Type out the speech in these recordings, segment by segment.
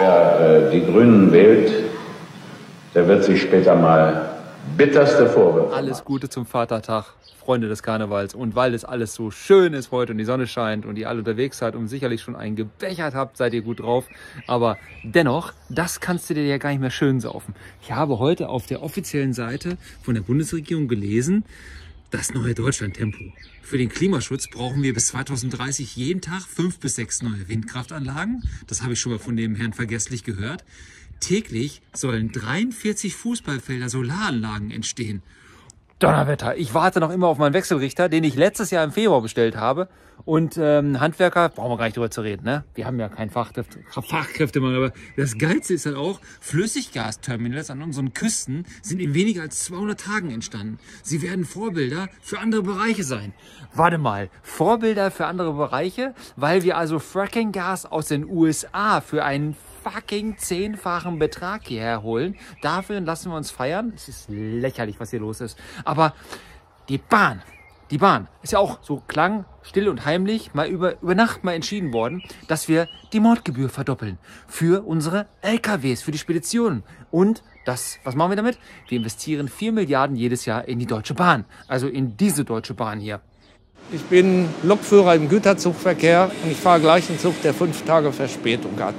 Wer die Grünen wählt, der wird sich später mal bitterste Vorwürfe. Alles Gute zum Vatertag, Freunde des Karnevals. Und weil es alles so schön ist heute und die Sonne scheint und ihr alle unterwegs seid und sicherlich schon einen gebechert habt, seid ihr gut drauf. Aber dennoch, das kannst du dir ja gar nicht mehr schön saufen. Ich habe heute auf der offiziellen Seite von der Bundesregierung gelesen, das neue Deutschland-Tempo. Für den Klimaschutz brauchen wir bis 2030 jeden Tag 5 bis 6 neue Windkraftanlagen. Das habe ich schon mal von dem Herrn Vergesslich gehört. Täglich sollen 43 Fußballfelder Solaranlagen entstehen. Donnerwetter, ich warte noch immer auf meinen Wechselrichter, den ich letztes Jahr im Februar bestellt habe. Und Handwerker, brauchen wir gar nicht drüber zu reden, ne? Wir haben ja keinen Fachkräftemangel, aber das Geilste ist halt auch, Flüssiggasterminals an unseren Küsten sind in weniger als 200 Tagen entstanden. Sie werden Vorbilder für andere Bereiche sein. Warte mal, Vorbilder für andere Bereiche? Weil wir also Fracking-Gas aus den USA für einen fucking 10-fachen Betrag hierher holen. Dafür lassen wir uns feiern. Es ist lächerlich, was hier los ist. Aber die Bahn ist ja auch so klang, still und heimlich mal über Nacht mal entschieden worden, dass wir die Mautgebühr verdoppeln für unsere LKWs, für die Speditionen. Und das, was machen wir damit? Wir investieren 4 Milliarden jedes Jahr in die Deutsche Bahn. Also in diese Deutsche Bahn hier. Ich bin Lokführer im Güterzugverkehr und ich fahre gleich einen Zug, der 5 Tage Verspätung hat.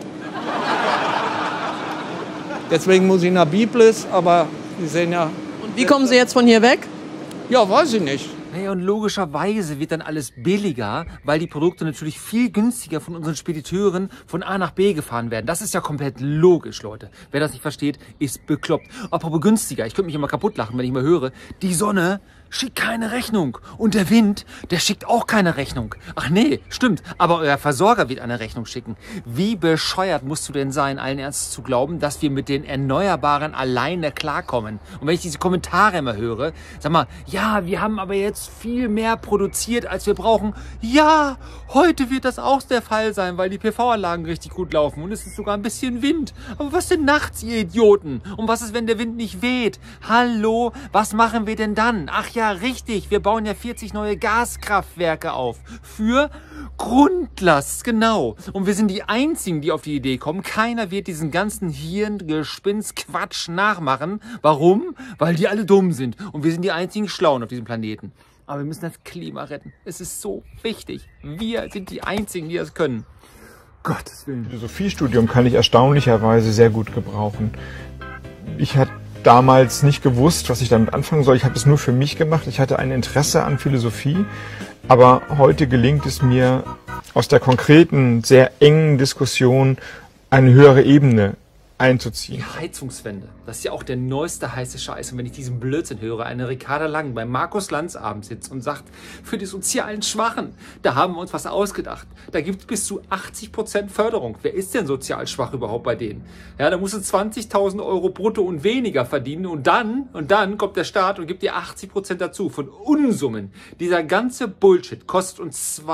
Deswegen muss ich nach Biblis, aber Sie sehen ja... Und wie kommen Sie jetzt von hier weg? Ja, weiß ich nicht. Naja, und logischerweise wird dann alles billiger, weil die Produkte natürlich viel günstiger von unseren Spediteuren von A nach B gefahren werden. Das ist ja komplett logisch, Leute. Wer das nicht versteht, ist bekloppt. Apropos günstiger, ich könnte mich immer kaputt lachen, wenn ich mal höre, die Sonne schickt keine Rechnung. Und der Wind, der schickt auch keine Rechnung. Ach nee, stimmt, aber euer Versorger wird eine Rechnung schicken. Wie bescheuert musst du denn sein, allen Ernstes zu glauben, dass wir mit den Erneuerbaren alleine klarkommen? Und wenn ich diese Kommentare immer höre, sag mal, ja, wir haben aber jetzt viel mehr produziert, als wir brauchen. Ja, heute wird das auch der Fall sein, weil die PV-Anlagen richtig gut laufen und es ist sogar ein bisschen Wind. Aber was denn nachts, ihr Idioten? Und was ist, wenn der Wind nicht weht? Hallo, was machen wir denn dann? Ach ja, richtig, wir bauen ja 40 neue Gaskraftwerke auf. Für Grundlast, genau. Und wir sind die Einzigen, die auf die Idee kommen. Keiner wird diesen ganzen Hirngespinst-Quatsch nachmachen. Warum? Weil die alle dumm sind. Und wir sind die einzigen Schlauen auf diesem Planeten. Aber wir müssen das Klima retten. Es ist so wichtig. Wir sind die Einzigen, die das können. Gottes Willen. Philosophiestudium kann ich erstaunlicherweise sehr gut gebrauchen. Ich hatte damals nicht gewusst, was ich damit anfangen soll. Ich habe es nur für mich gemacht. Ich hatte ein Interesse an Philosophie. Aber heute gelingt es mir, aus der konkreten, sehr engen Diskussion eine höhere Ebene einzuziehen. Die Heizungswende, das ist ja auch der neueste heiße Scheiß. Und wenn ich diesen Blödsinn höre, eine Ricarda Lang bei Markus Lanz abends sitzt und sagt, für die sozialen Schwachen, da haben wir uns was ausgedacht. Da gibt es bis zu 80% Förderung. Wer ist denn sozial schwach überhaupt bei denen? Ja, da musst du 20.000 Euro brutto und weniger verdienen und dann kommt der Staat und gibt dir 80% dazu von Unsummen. Dieser ganze Bullshit kostet uns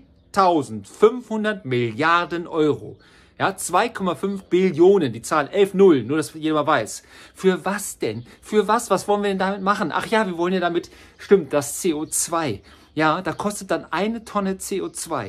2.500 Milliarden Euro. Ja, 2,5 Billionen, die Zahl 11-0, nur dass jeder mal weiß. Für was denn? Für was? Was wollen wir denn damit machen? Ach ja, wir wollen ja damit, stimmt, das CO2. Ja, da kostet dann eine Tonne CO2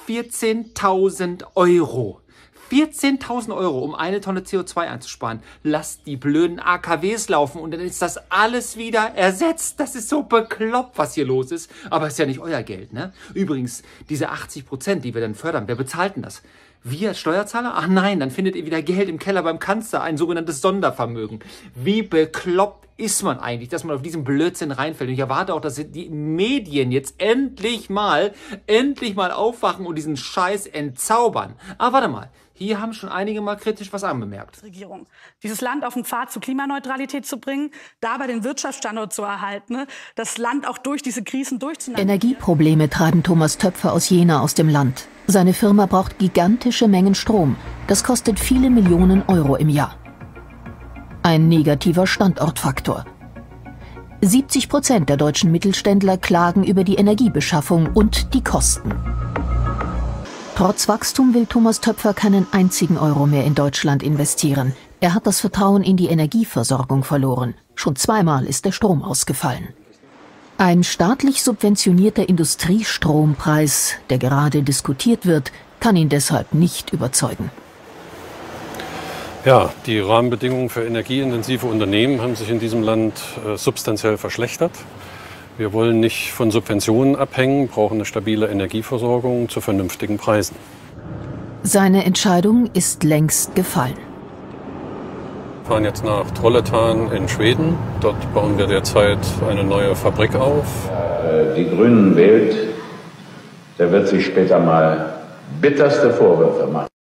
14.000 Euro. 14.000 Euro, um eine Tonne CO2 einzusparen. Lasst die blöden AKWs laufen und dann ist das alles wieder ersetzt. Das ist so bekloppt, was hier los ist. Aber ist ja nicht euer Geld, ne? Übrigens, diese 80%, die wir dann fördern, wer bezahlt denn das? Wir als Steuerzahler? Ach nein, dann findet ihr wieder Geld im Keller beim Kanzler, ein sogenanntes Sondervermögen. Wie bekloppt ist man eigentlich, dass man auf diesen Blödsinn reinfällt? Und ich erwarte auch, dass die Medien jetzt endlich mal aufwachen und diesen Scheiß entzaubern. Aber warte mal, hier haben schon einige mal kritisch was anbemerkt. Regierung, dieses Land auf den Pfad zur Klimaneutralität zu bringen, dabei den Wirtschaftsstandort zu erhalten, das Land auch durch diese Krisen durchzunehmen. Energieprobleme treiben Thomas Töpfer aus Jena aus dem Land. Seine Firma braucht gigantische Mengen Strom. Das kostet viele Millionen Euro im Jahr. Ein negativer Standortfaktor. 70% der deutschen Mittelständler klagen über die Energiebeschaffung und die Kosten. Trotz Wachstum will Thomas Töpfer keinen einzigen Euro mehr in Deutschland investieren. Er hat das Vertrauen in die Energieversorgung verloren. Schon zweimal ist der Strom ausgefallen. Ein staatlich subventionierter Industriestrompreis, der gerade diskutiert wird, kann ihn deshalb nicht überzeugen. Ja, die Rahmenbedingungen für energieintensive Unternehmen haben sich in diesem Land substanziell verschlechtert. Wir wollen nicht von Subventionen abhängen, brauchen eine stabile Energieversorgung zu vernünftigen Preisen. Seine Entscheidung ist längst gefallen. Wir fahren jetzt nach Trollhättan in Schweden. Dort bauen wir derzeit eine neue Fabrik auf. Die Grünen wählt, der wird sich später mal bitterste Vorwürfe machen.